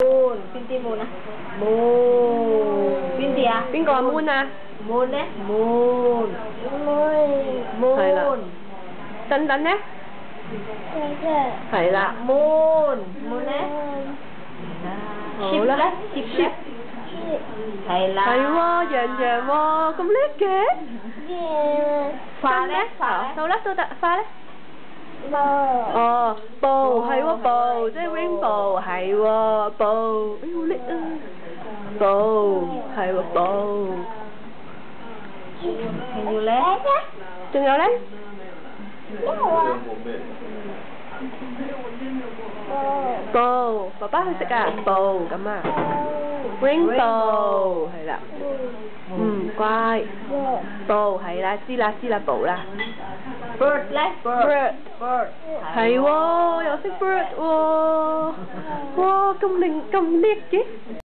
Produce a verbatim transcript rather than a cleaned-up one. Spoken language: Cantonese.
Moon, Pinti Moon à? Moon. Pinti à? 邊個啊 Moon 啊？ Moon 咧 ？Moon。Moon。 係啦。等等咧？係啦。 Moon。Moon 咧？ 好啦。 Ship 咧？係啦。 係喎，洋洋喎，咁叻嘅。 花咧？ 到啦，到得花咧。哦，布係喎，布即係 rainbow 係喎，布，哎好叻啊！布係喎，布。 仲有咧？ 仲有咧？布，爸爸去食啊，布咁啊 ，rainbow 係啦，嗯乖，布係啦，知啦知啦，布啦。 bird 咧 bird bird 係喎，又識 bird 喎，哇咁靈咁叻嘅。